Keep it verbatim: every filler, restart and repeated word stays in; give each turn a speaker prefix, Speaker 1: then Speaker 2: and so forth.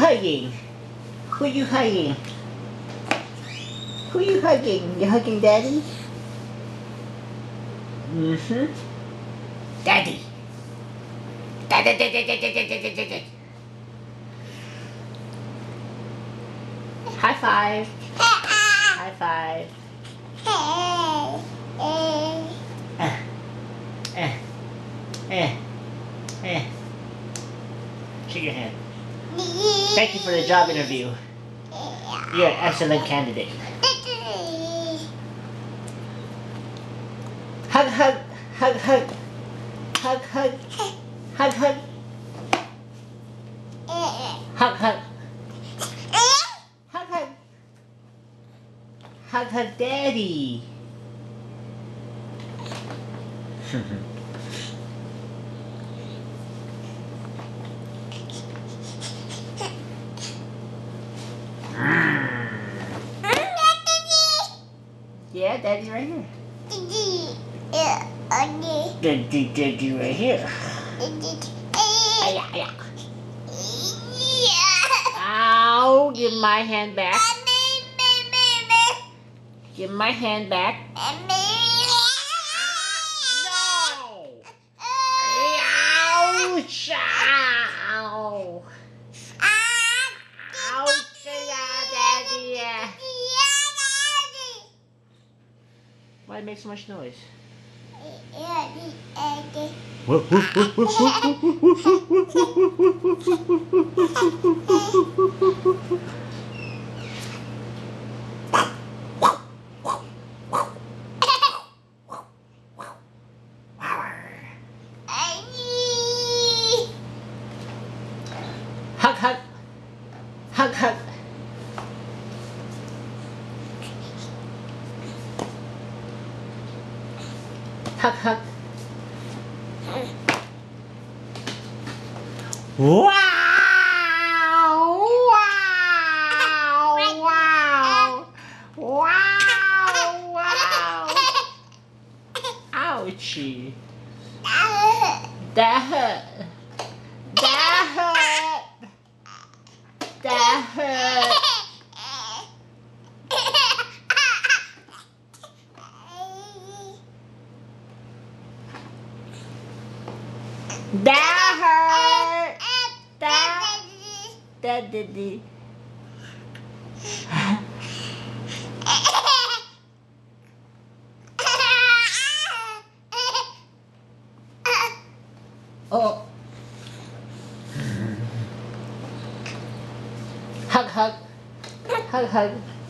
Speaker 1: hugging? Who you hugging? Who you hugging? You hugging Daddy? Mm-hmm. Daddy. Daddy, daddy, daddy, daddy, daddy, daddy. High five. High five. Eh. Eh. Eh. Eh. Shake your hand. Thank you for the job interview. You're an excellent candidate. Hug, hug, hug, hug. Hug, hug. Hug, hug. Hug, hug. Hug, hug. Hug, hug, Daddy. Yeah, Daddy's right here. Daddy, Daddy right here. Ow, give my hand back. Give my hand back. No! Ouch! Ow! Ouch! Daddy! Why make so much noise? Hug, hug. Hug, hug. Hug, hug. Wow! Wow! Wow! Wow! Wow! Ouchie! That hurt! That hurt! That hurt! That hurt! That... That did it. Oh. Hug, hug. Hug, hug.